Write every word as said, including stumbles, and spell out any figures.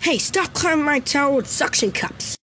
Hey, stop clearing my towel with suction cups.